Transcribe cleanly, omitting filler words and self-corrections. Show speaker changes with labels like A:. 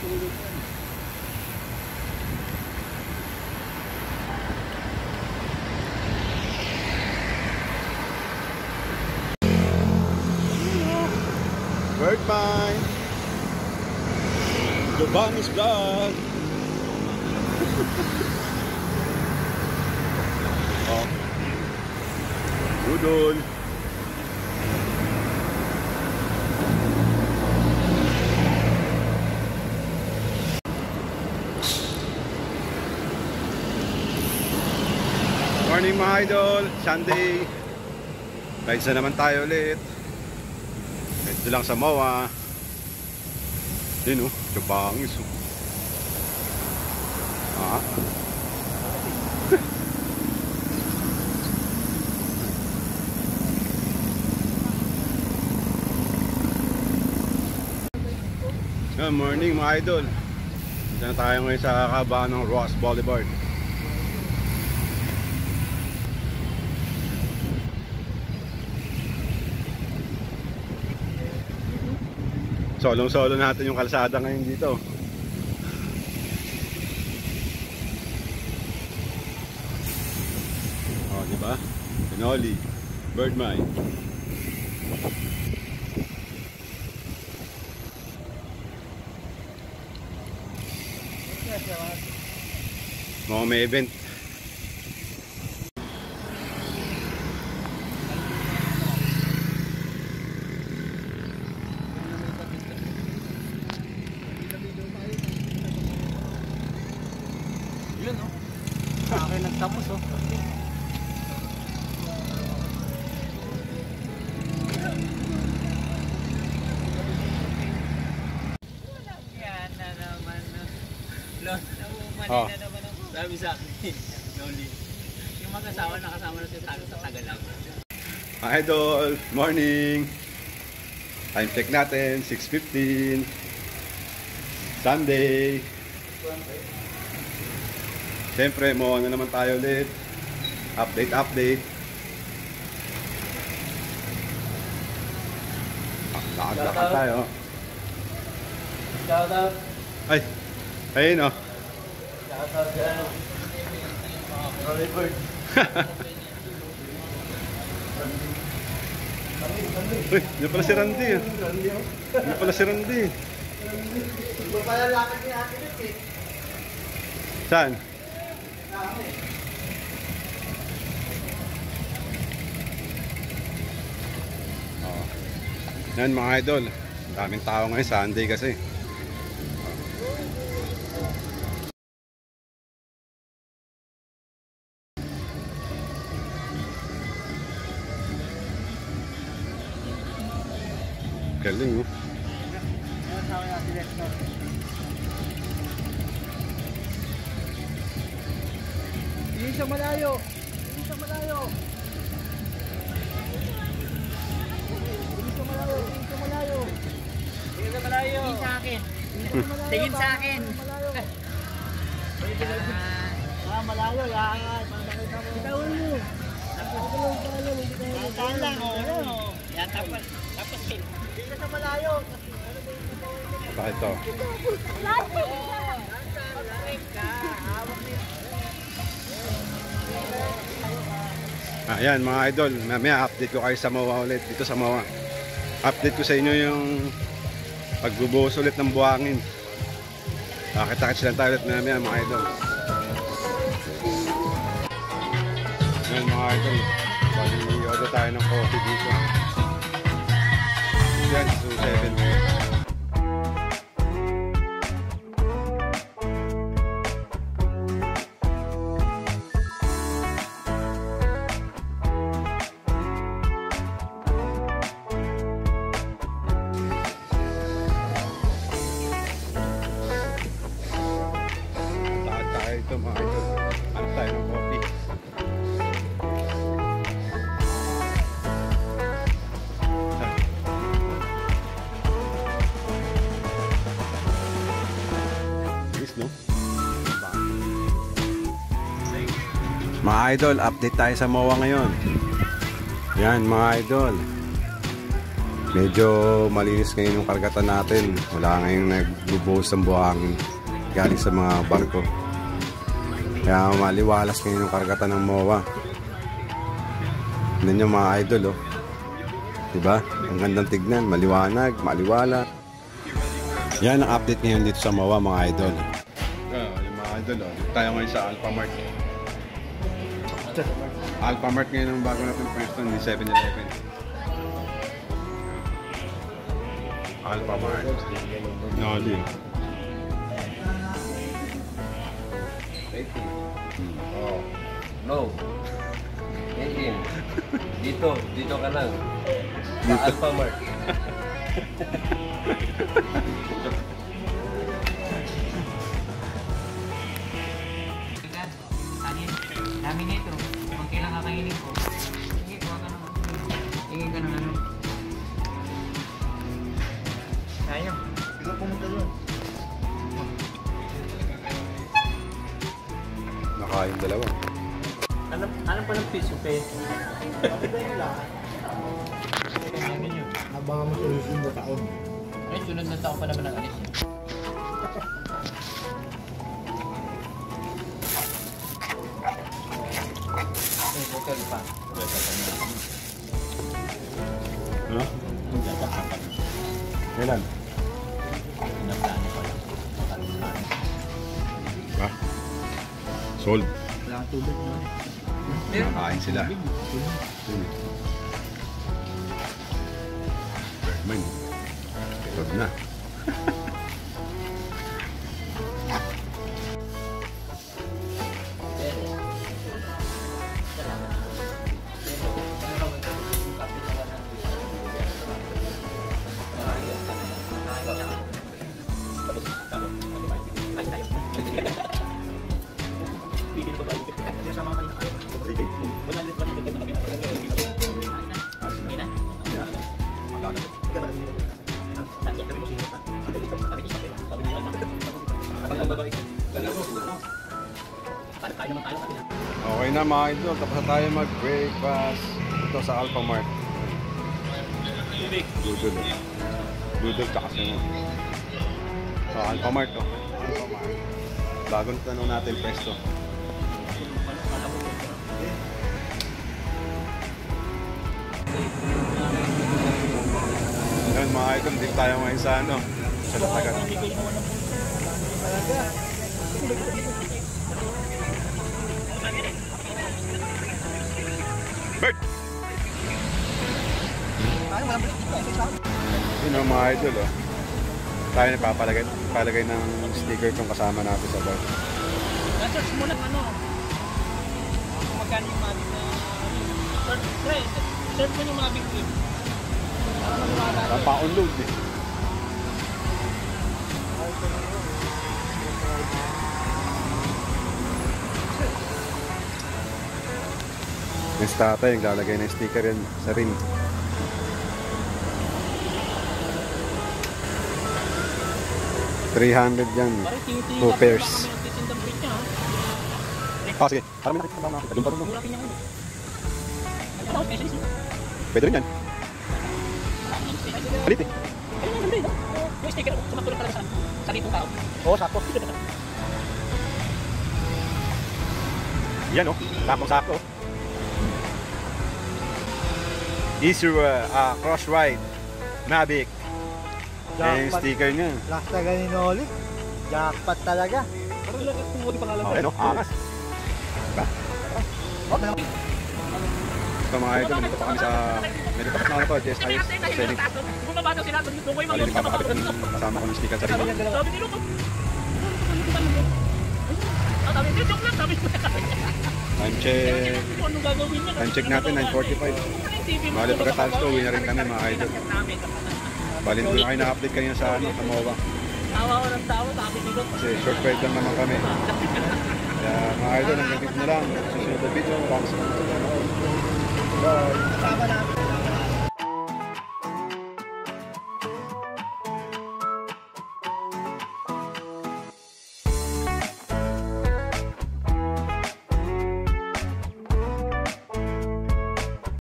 A: Bird mine. Jobang's vlog. Oh. Udol. Morning mga idol, Sunday. Rides na naman tayo ulit. Ito lang sa MOA. Yun oh, Jobang's oh. Ah. Good morning mga idol. Dito na tayo ngayon sa kabaan ng Roxas Boulevard. Solong-solo natin yung kalsada ngayon dito. Oh, di ba? Pinoli, bird mine. Mga may event.
B: Yun oh. Sa akin nagtapos oh. Yan na naman no. Los na umali na naman ang sabi sa akin. Noli. Yung mag-asawa nakasama na sa Tagalang.
A: Idol, morning. Time check natin, 6:15. Sunday. Siyempre, mo na naman tayo ulit. Update. Lakad tayo.
B: Shout out.
A: Ay, ayun oh.
B: Shout out dyan. Rolling.
A: Uy, yun pala si Randy ah. Yun pala si Randy.
B: Iba pala lakad ni Ate Lip eh.
A: Saan? Oh. Yan mga idol. Daming tao ngayon, Sunday kasi. Galing oh.
B: Hindi siya malayo. Hindi siya malayo. Tingin sa akin. Tingin sa akin. Malayo yan. Bitawan mo. Tataan lang oh. Yan tapos hindi ka sa malayo.
A: Bakit to? Ayan mga idol, mamaya update ko kayo sa MOA ulit, dito sa MOA. Update ko sa inyo yung pagbubuhos ulit ng buhangin. Kita-kits lang tayo ulit mamaya mga idol. Ayan mga idol, pag-i-order tayo ng coffee dito. Yan, 270. Ito mga idol, ano tayo ng coffee. Yes, no? Mga idol, update tayo sa MOA ngayon. Yan mga idol, Medyo malinis ngayon yung karagatan natin. Wala ngayong nagbubuhos ng buhangin galing sa mga barko. Kaya maliwalas ngayon yung karagatan ng MOA. Tignan nyo mga idol, oh. Diba? Ang gandang tignan, maliwanag, maliwala. Yan ang update ngayon dito sa MOA mga idol. Yung mga idol, oh. Dito tayo ngayon sa Alphamart. Alphamart ngayon ang bago natin pwesto ni 7-Eleven. Alphamart. Noli.
C: Oh. No. Yan. Dito ka lang. Sa Alphamart.
B: Dami nito. Kung kailan kakainin ko. Sige, kuha ka naman. Tingin ka ng ano. Sayang. Ikaw pumunta doon.
A: Nakain dalawa.
B: Alam pa ng piso pe.
D: Abangan mo sa susunod na taon.
B: Ay, sunod na taon pa naman ang alis niya. Ay, hotel pa.
A: Ano? Kailan?
B: Pinaplano pa lang.
A: Ha? Sold.
D: Wala kang tubig no?
A: Nakain sila. Bergman. Ito na. Okay na mga idol, tapos na tayo mag-breakfast ito sa Alphamart. Budol. Budol ka kasi mo. So, Alphamart to. Alphamart. Bagong tanong natin pesto. Yan mga idol, dito tayo ngayon sa ano, sa Latagan. Bert! Yun ang mga idol, oh. Tayo napapalagay ng sticker itong kasama natin sa bar.
B: Search mo lang ano. Kung magkano yung Mavic na... Search mo yung Mavic Clip.
A: Pa-unload eh. Yung tatay, yung lalagay ng sticker yan sa rim. $300 yan. 2 pairs. Ah, sige. Parang may nakita natin. Doon pa rin. Pwede rin yan. Palit eh.
B: Yung sticker, sumatulong talaga sa litong tao.
A: Oo, sakto. Yan oh. Sakto. Easy cross ride Mavic. Yan yung sticker niya.
D: Last na ganino ulit. Jackpot talaga.
B: Parang lang kung hindi pangalan.
A: Okay no? Angas. Diba? Ito mga idol, dito pa kami sa medyo tapat na ito, JSIS Scenic.
B: Bumaba daw sila, doon ko yung mga
A: Malinig papakabit kami. Kasama ko ng sticker sa rin.
B: sabi nilo ko. Sabi nilo, joke lang, sabi nilo.
A: Time check.
B: Anong gagawin niya?
A: Time check natin, 9:45. Bali pagkatapos to, uwi na rin kami mga idol. Bali ko na kayo na-update kanina sa ano, sa MOA.
B: Tawa ko ng tawa, sabi nilo.
A: Kasi short ride lang naman kami. Kaya mga idol, hanggang dito na lang. Susunod na video. Bye.
D: Tama namin.